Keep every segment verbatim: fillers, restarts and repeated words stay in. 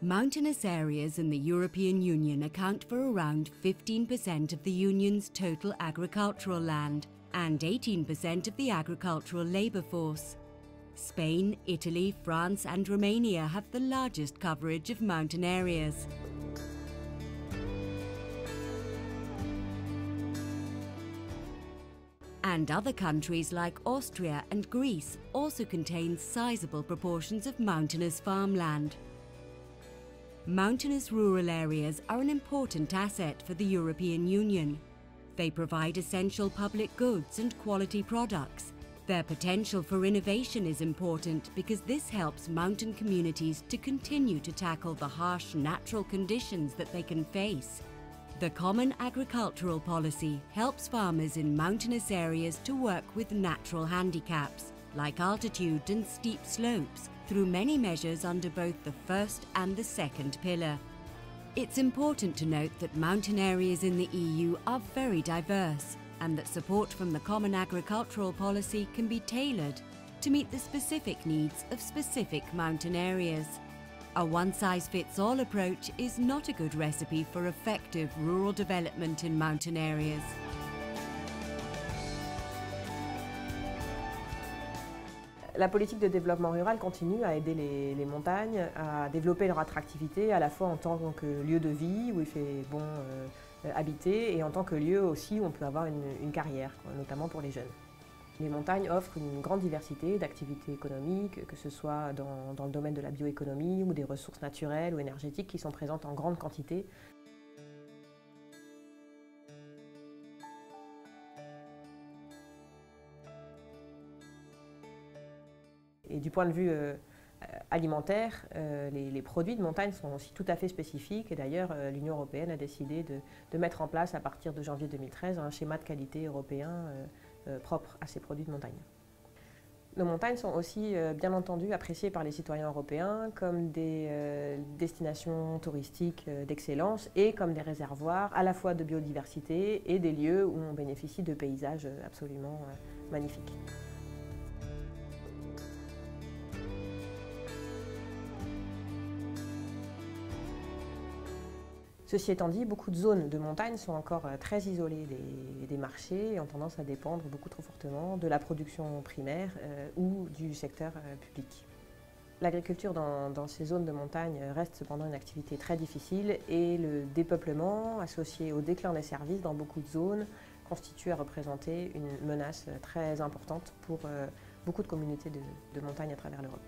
Mountainous areas in the European Union account for around fifteen percent of the Union's total agricultural land and eighteen percent of the agricultural labour force. Spain, Italy, France and Romania have the largest coverage of mountain areas. And other countries like Austria and Greece also contain sizable proportions of mountainous farmland. Mountainous rural areas are an important asset for the European Union. They provide essential public goods and quality products. Their potential for innovation is important because this helps mountain communities to continue to tackle the harsh natural conditions that they can face. The Common Agricultural Policy helps farmers in mountainous areas to work with natural handicaps, like altitude and steep slopes, through many measures under both the first and the second pillar. It's important to note that mountain areas in the E U are very diverse, and that support from the Common Agricultural Policy can be tailored to meet the specific needs of specific mountain areas. A one-size-fits-all approach is not a good recipe for effective rural development in mountain areas. La politique de développement rural continue à aider les, les montagnes à développer leur attractivité à la fois en tant que lieu de vie où il fait bon euh, habiter et en tant que lieu aussi où on peut avoir une, une carrière, quoi, notamment pour les jeunes. Les montagnes offrent une grande diversité d'activités économiques, que ce soit dans, dans le domaine de la bioéconomie ou des ressources naturelles ou énergétiques qui sont présentes en grande quantité. Et du point de vue euh, alimentaire, euh, les, les produits de montagne sont aussi tout à fait spécifiques et d'ailleurs euh, l'Union européenne a décidé de, de mettre en place à partir de janvier deux mille treize un schéma de qualité européen euh, euh, propre à ces produits de montagne. Nos montagnes sont aussi euh, bien entendu appréciées par les citoyens européens comme des euh, destinations touristiques euh, d'excellence et comme des réservoirs à la fois de biodiversité et des lieux où on bénéficie de paysages absolument euh, magnifiques. Ceci étant dit, beaucoup de zones de montagne sont encore très isolées des, des marchés et ont tendance à dépendre beaucoup trop fortement de la production primaire euh, ou du secteur euh, public. L'agriculture dans, dans ces zones de montagne reste cependant une activité très difficile et le dépeuplement associé au déclin des services dans beaucoup de zones constitue à représenter une menace très importante pour euh, beaucoup de communautés de, de montagne à travers l'Europe.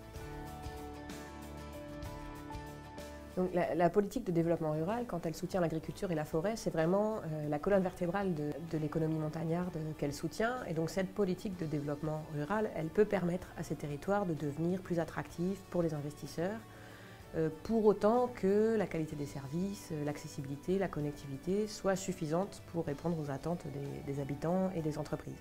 Donc, la, la politique de développement rural, quand elle soutient l'agriculture et la forêt, c'est vraiment euh, la colonne vertébrale de, de l'économie montagnarde qu'elle soutient. Et donc cette politique de développement rural, elle peut permettre à ces territoires de devenir plus attractifs pour les investisseurs, euh, pour autant que la qualité des services, l'accessibilité, la connectivité soient suffisantes pour répondre aux attentes des, des habitants et des entreprises.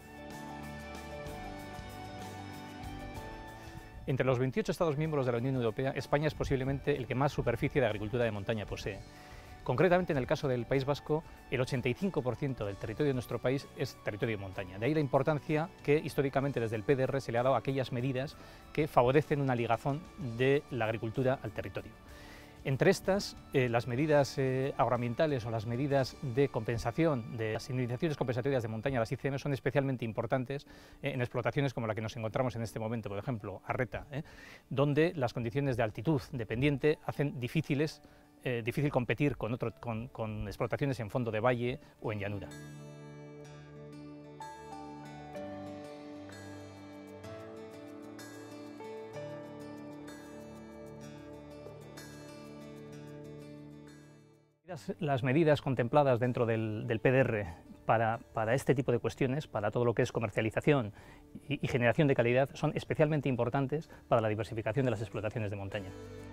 Entre los veintiocho Estados miembros de la Unión Europea, España es posiblemente el que más superficie de agricultura de montaña posee. Concretamente, en el caso del País Vasco, el ochenta y cinco por ciento del territorio de nuestro país es territorio de montaña. De ahí la importancia que históricamente desde el P D R se le ha dado a aquellas medidas que favorecen una ligazón de la agricultura al territorio. Entre estas, eh, las medidas eh, agroambientales o las medidas de compensación de las indemnizaciones compensatorias de montaña, las I C M, son especialmente importantes eh, en explotaciones como la que nos encontramos en este momento, por ejemplo, Arreta, eh, donde las condiciones de altitud de pendiente hacen difíciles, eh, difícil competir con, otro, con, con explotaciones en fondo de valle o en llanura. Las medidas contempladas dentro del, del P D R para, para este tipo de cuestiones, para todo lo que es comercialización y, y generación de calidad, son especialmente importantes para la diversificación de las explotaciones de montaña.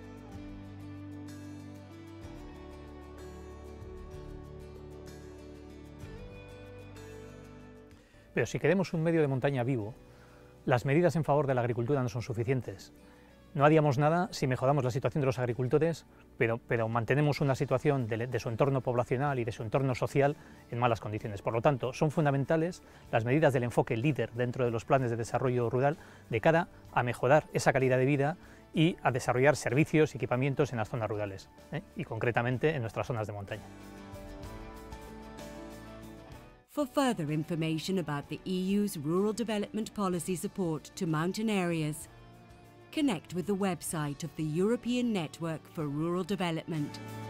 Pero si queremos un medio de montaña vivo, las medidas en favor de la agricultura no son suficientes. No haríamos nada si mejoramos la situación de los agricultores, pero, pero mantenemos una situación de, de su entorno poblacional y de su entorno social en malas condiciones. Por lo tanto, son fundamentales las medidas del enfoque líder dentro de los planes de desarrollo rural de cara a mejorar esa calidad de vida y a desarrollar servicios y equipamientos en las zonas rurales, ¿eh? y concretamente en nuestras zonas de montaña. For further information about the E U's rural development policy support to mountain areas, connect with the website of the European Network for Rural Development.